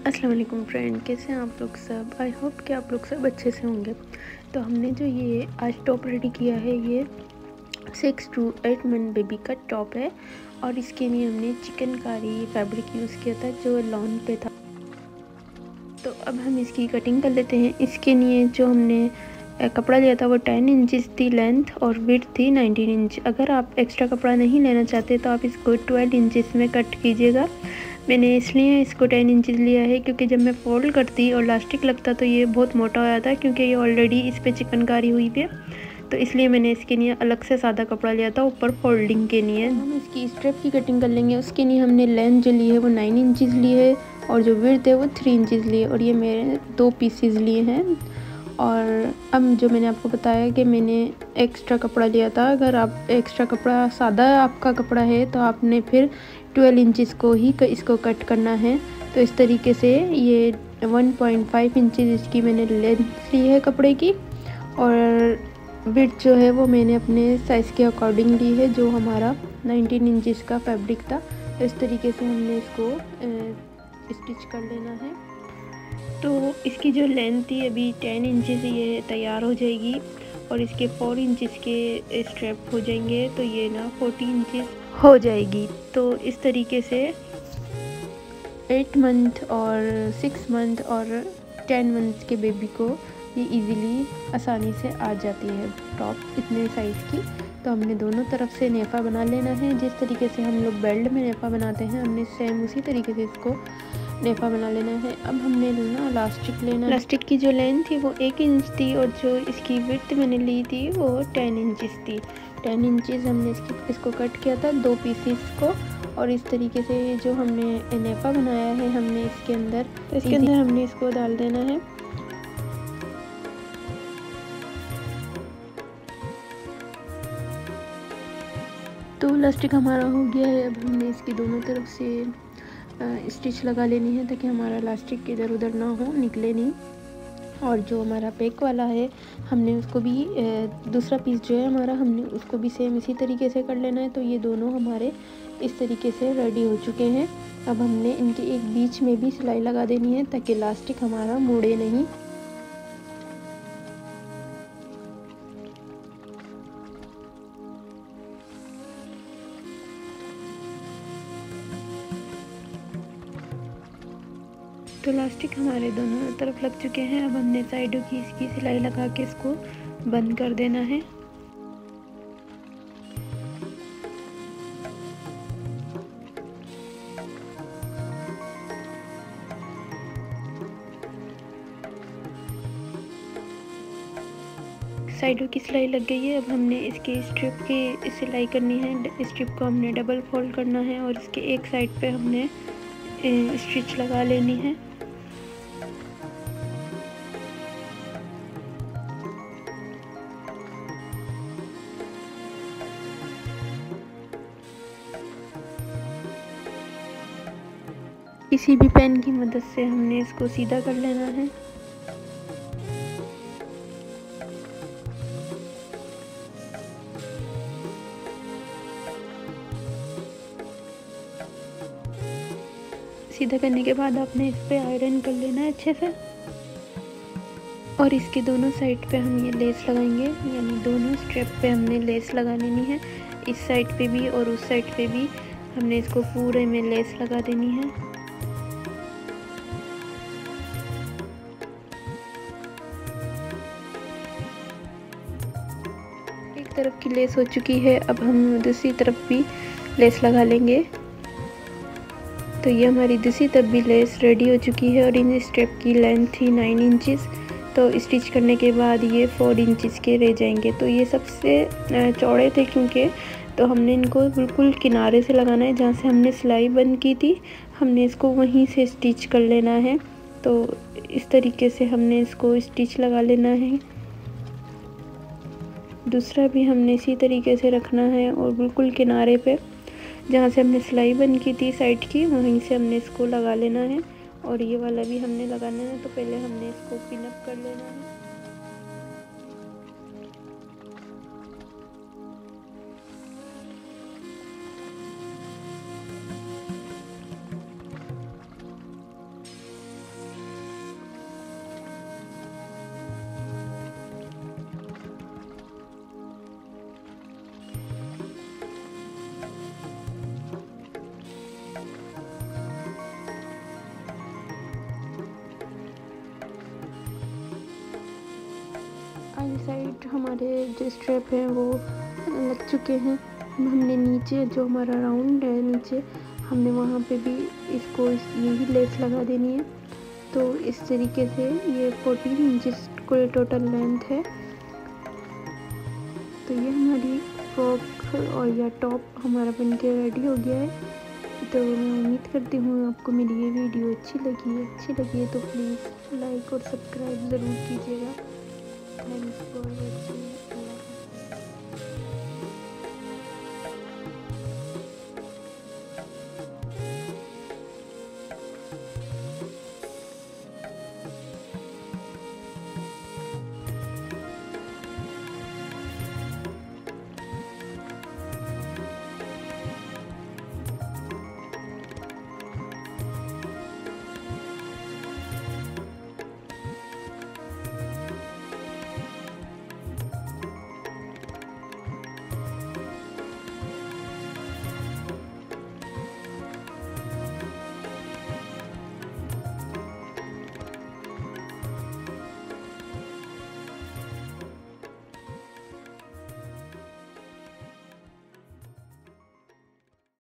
अस्सलाम वालेकुम फ्रेंड, कैसे हैं आप लोग सब। आई होप कि आप लोग सब अच्छे से होंगे। तो हमने जो ये आज टॉप रेडी किया है, ये 6 to 8 मंथ बेबी का टॉप है और इसके लिए हमने चिकनकारी फैब्रिक यूज़ किया था जो लॉन पे था। तो अब हम इसकी कटिंग कर लेते हैं। इसके लिए जो हमने कपड़ा लिया था वो 10 इंचज़ थी लेंथ और विड्थ थी 19 इंच। अगर आप एक्स्ट्रा कपड़ा नहीं लेना चाहते तो आप इसको 12 इंचज़ में कट कीजिएगा। मैंने इसलिए इसको 10 इंचज़ लिया है क्योंकि जब मैं फोल्ड करती और इलास्टिक लगता तो ये बहुत मोटा हो जाता है, क्योंकि ये ऑलरेडी इस पर चिकनकारी हुई थी। तो इसलिए मैंने इसके लिए अलग से सादा कपड़ा लिया था ऊपर फोल्डिंग के लिए। हम इसकी स्ट्रिप की कटिंग कर लेंगे। उसके लिए हमने लेंथ जो ली है वो 9 इंचज़ ली है और जो विड्थ है वो 3 इंचज़ लिए और ये मेरे 2 पीसेस लिए हैं। और अब जो मैंने आपको बताया कि मैंने एक्स्ट्रा कपड़ा लिया था, अगर आप एक्स्ट्रा कपड़ा सादा आपका कपड़ा है तो आपने फिर 12 इंचज़ को ही इसको कट करना है। तो इस तरीके से ये 1.5 इंचज़ इसकी मैंने लेंथ ली है कपड़े की और विड्थ जो है वो मैंने अपने साइज़ के अकॉर्डिंग ली है, जो हमारा 19 इंचज़ का फैब्रिक था। तो इस तरीके से हमने इसको स्टिच कर लेना है। तो इसकी जो लेंथ थी अभी 10 इंचज़ ये तैयार हो जाएगी और इसके 4 इंचज़ के स्ट्रैप हो जाएंगे, तो ये ना 40 इंचज़ हो जाएगी। तो इस तरीके से 8 मंथ और 6 मंथ और 10 मंथ के बेबी को ये इजीली आसानी से आ जाती है टॉप इतने साइज़ की। तो हमने दोनों तरफ से नेफ़ा बना लेना है। जिस तरीके से हम लोग बेल्ट में नेफ़ा बनाते हैं हमने सेम उसी तरीके से इसको नेफ़ा बना लेना है। अब हमने ना इलास्टिक लेना। इलास्टिक की जो लेंथ थी वो 1 इंच थी और जो इसकी विड्थ मैंने ली थी वो 10 इंचज़ थी। 10 इंचज़ हमने इसको कट किया था 2 पीसेस को और इस तरीके से जो हमने नेफ़ा बनाया है हमने इसके अंदर हमने इसको डाल देना है। तो इलास्टिक हमारा हो गया है। अब हमने इसकी दोनों तरफ से स्टिच लगा लेनी है ताकि हमारा इलास्टिक इधर उधर ना हो, निकले नहीं। और जो हमारा बैक वाला है हमने उसको भी दूसरा पीस जो है हमारा हमने उसको भी सेम इसी तरीके से कर लेना है। तो ये दोनों हमारे इस तरीके से रेडी हो चुके हैं। अब हमने इनके एक बीच में भी सिलाई लगा देनी है ताकि इलास्टिक हमारा मुड़े नहीं। तो इलास्टिक हमारे दोनों तरफ लग चुके हैं। अब हमने साइडों की इसकी सिलाई लगा के इसको बंद कर देना है। साइडों की सिलाई लग गई है। अब हमने इसके स्ट्रिप की सिलाई करनी है। स्ट्रिप को हमने डबल फोल्ड करना है और इसके एक साइड पे हमने स्टिच लगा लेनी है। किसी भी पेन की मदद से हमने इसको सीधा कर लेना है। सीधा करने के बाद आपने इस पे आयरन कर लेना है अच्छे से और इसके दोनों साइड पे हम ये लेस लगाएंगे, यानी दोनों स्ट्रिप पे हमने लेस लगा लेनी है। इस साइड पे भी और उस साइड पे भी हमने इसको पूरे में लेस लगा देनी है। एक तरफ की लेस हो चुकी है, अब हम दूसरी तरफ भी लेस लगा लेंगे। तो ये हमारी दूसरी तरफ भी लेस रेडी हो चुकी है और इन स्ट्रिप की लेंथ थी 9 इंचज़। तो स्टिच करने के बाद ये 4 इंचज़ के रह जाएंगे। तो ये सबसे चौड़े थे क्योंकि, तो हमने इनको बिल्कुल किनारे से लगाना है जहाँ से हमने सिलाई बंद की थी, हमने इसको वहीं से स्टिच कर लेना है। तो इस तरीके से हमने इसको स्टिच लगा लेना है। दूसरा भी हमने इसी तरीके से रखना है और बिल्कुल किनारे पे जहाँ से हमने सिलाई बंद की थी साइड की, वहीं से हमने इसको लगा लेना है। और ये वाला भी हमने लगाना है। तो पहले हमने इसको पिन अप कर लेना है। साइड हमारे जो स्ट्रैप हैं वो लग चुके हैं। हमने नीचे जो हमारा राउंड है नीचे हमने वहाँ पे भी इसको यही लेस लगा देनी है। तो इस तरीके से ये 14 इंचेस को टोटल लेंथ है। तो ये हमारी फ्रॉक और या टॉप हमारा बनके रेडी हो गया है। तो मैं उम्मीद करती हूँ आपको मेरी ये वीडियो अच्छी लगी है तो प्लीज़ लाइक और सब्सक्राइब ज़रूर कीजिएगा। Thanks for watching.